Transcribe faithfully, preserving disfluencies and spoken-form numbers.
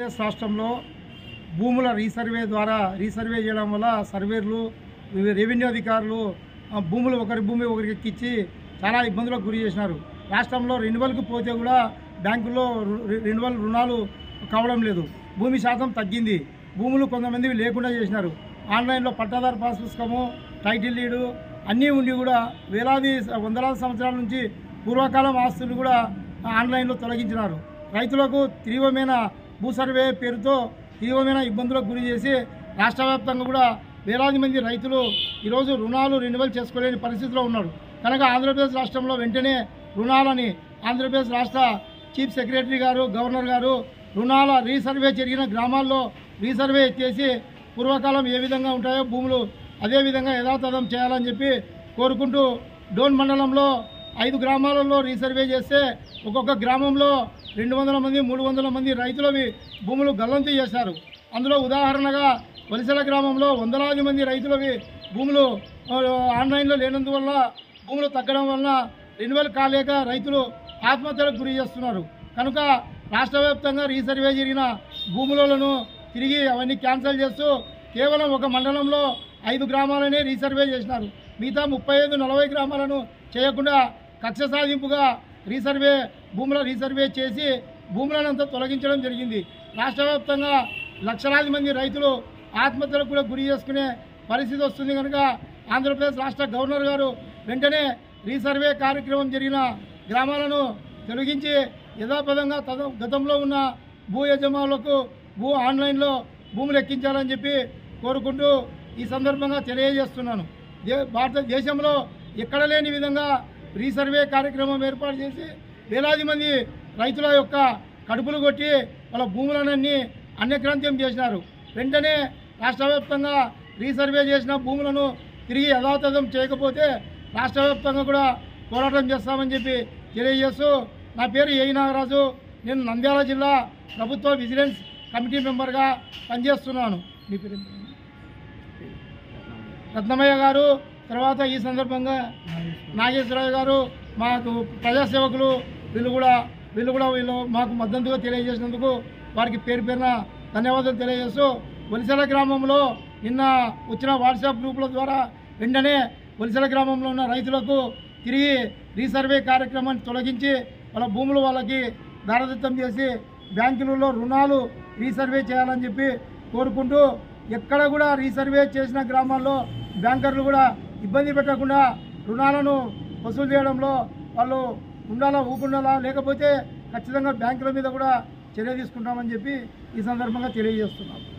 రాష్ట్రంలో భూముల రీసర్వే ద్వారా రీసర్వే చేయడం వల్ల సర్వేర్లు రెవెన్యూ అధికారులు భూములు ఒకరి భూమి ఒకరికి ఎక్కించి చాలా ఇబ్బందులకు గురి చేసినారు. రాష్ట్రంలో రెన్యువల్కి పోతే కూడా బ్యాంకుల్లో రెన్యువల్ రుణాలు కావడం లేదు. భూమి శాతం తగ్గింది. భూములు కొంతమంది లేకుండా చేసినారు. ఆన్లైన్లో పట్టాదారు పాస్ పుస్తకము, టైటిల్ లీడు అన్నీ ఉండి కూడా వేలాది వందలాది సంవత్సరాల నుంచి పూర్వకాలం ఆస్తులు కూడా ఆన్లైన్లో తొలగించినారు. రైతులకు తీవ్రమైన భూ సర్వే పేరుతో తీవ్రమైన ఇబ్బందులకు గురి చేసి రాష్ట్ర వ్యాప్తంగా కూడా వేలాది మంది రైతులు ఈరోజు రుణాలు రెన్యువల్ చేసుకోలేని పరిస్థితిలో ఉన్నారు. కనుక ఆంధ్రప్రదేశ్ రాష్ట్రంలో వెంటనే రుణాలని ఆంధ్రప్రదేశ్ రాష్ట్ర చీఫ్ సెక్రటరీ గారు, గవర్నర్ గారు రుణాల రీసర్వే జరిగిన గ్రామాల్లో రీసర్వే చేసి పూర్వకాలం ఏ విధంగా ఉంటాయో భూములు అదేవిధంగా యథాతథం చేయాలని చెప్పి కోరుకుంటూ డోన్ మండలంలో ఐదు గ్రామాలలో రీసర్వే చేస్తే ఒక్కొక్క గ్రామంలో రెండు వందల మంది మూడు వందల మంది రైతులవి భూములు గల్లంతు చేశారు. అందులో ఉదాహరణగా వలిసల గ్రామంలో వందలాది మంది రైతులవి భూములు ఆన్లైన్లో లేనందువల్ల భూములు తగ్గడం వలన రెన్యువల్ కాలేక రైతులు ఆత్మహత్యలకు గురి చేస్తున్నారు. కనుక రాష్ట్ర వ్యాప్తంగా రీసర్వే జరిగిన భూములను తిరిగి అవన్నీ క్యాన్సిల్ చేస్తూ కేవలం ఒక మండలంలో ఐదు గ్రామాలనే రీసర్వే చేసినారు. మిగతా ముప్పై ఐదు నలభై గ్రామాలను చేయకుండా కక్ష సాధింపుగా రీసర్వే భూముల రీసర్వే చేసి భూములనంతా తొలగించడం జరిగింది. రాష్ట్ర వ్యాప్తంగా లక్షలాది మంది రైతులు ఆత్మహత్యలకు కూడా గురి చేసుకునే పరిస్థితి వస్తుంది. కనుక ఆంధ్రప్రదేశ్ రాష్ట్ర గవర్నర్ గారు వెంటనే రీసర్వే కార్యక్రమం జరిగిన గ్రామాలను తొలగించి యథాపథంగా గతంలో ఉన్న భూ యజమానులకు భూ ఆన్లైన్లో భూములు ఎక్కించాలని చెప్పి కోరుకుంటూ ఈ సందర్భంగా తెలియజేస్తున్నాను. దే భారతదేశంలో ఎక్కడ లేని విధంగా రీసర్వే కార్యక్రమం ఏర్పాటు చేసి వేలాది మంది రైతుల యొక్క కడుపులు కొట్టి వాళ్ళ భూములన్నీ అన్యక్రాంత్యం చేసినారు. వెంటనే రాష్ట్ర వ్యాప్తంగా రీసర్వే చేసిన భూములను తిరిగి యథాతథం చేయకపోతే రాష్ట్ర వ్యాప్తంగా కూడా పోరాటం చేస్తామని చెప్పి తెలియజేస్తూ, నా పేరు ఏ నాగరాజు, నేను నంద్యాల జిల్లా ప్రభుత్వ విజిలెన్స్ కమిటీ మెంబర్గా పనిచేస్తున్నాను. మీ పేరు రత్నమయ్య గారు, తర్వాత ఈ సందర్భంగా నాగేశ్వరరావు గారు, మాకు ప్రజాసేవకులు వీళ్ళు కూడా వీళ్ళు కూడా వీళ్ళు మాకు మద్దతుగా తెలియజేసినందుకు వారికి పేరు పేరున ధన్యవాదాలు తెలియజేస్తూ, వలిసల గ్రామంలో నిన్న వచ్చిన వాట్సాప్ గ్రూపుల ద్వారా వెంటనే వలిసల గ్రామంలో ఉన్న రైతులకు తిరిగి రీసర్వే కార్యక్రమాన్ని తొలగించి వాళ్ళ భూములు వాళ్ళకి దారదత్తం చేసి బ్యాంకులలో రుణాలు రీసర్వే చేయాలని చెప్పి కోరుకుంటూ, ఎక్కడ కూడా రీసర్వే చేసిన గ్రామాల్లో బ్యాంకర్లు కూడా ఇబ్బంది పెట్టకుండా రుణాలను వసూలు చేయడంలో వాళ్ళు ఉండాలా ఊకుండాలా, లేకపోతే ఖచ్చితంగా బ్యాంకుల మీద కూడా చర్య తీసుకుంటామని చెప్పి ఈ సందర్భంగా తెలియజేస్తున్నాం.